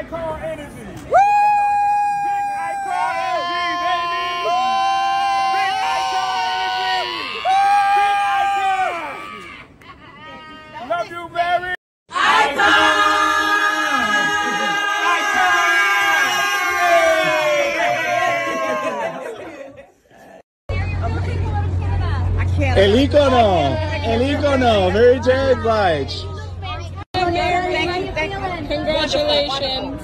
icon energy. Woo! Big icon energy, baby. Big icon energy. Big icon. Love you, baby. El icono, Mary J. Blige. Congratulations.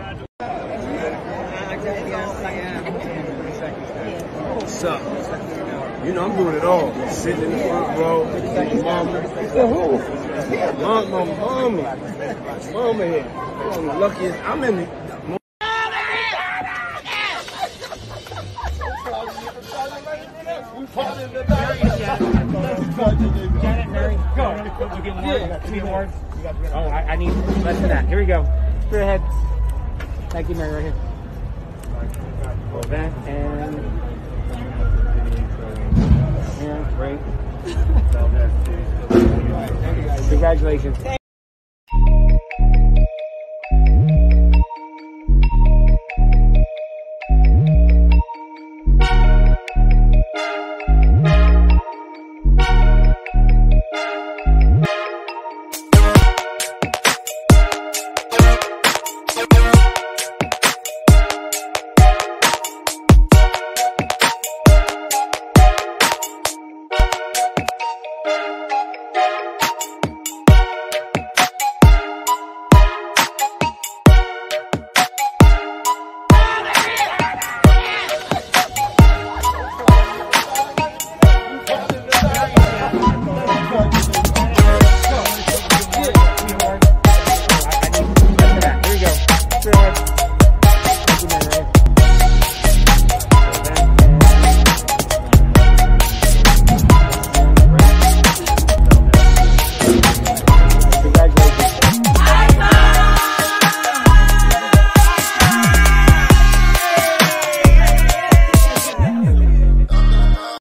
What's up? You know I'm doing it all. Sitting in the front row, mama. Mama here. I'm the luckiest. I'm in the... Janet, Mary, go. We'll get more. You got 2 awards. Oh, I need less than that. Here we go. Straight ahead. Thank you, Mary, right here. Hold that and yeah, great. Congratulations.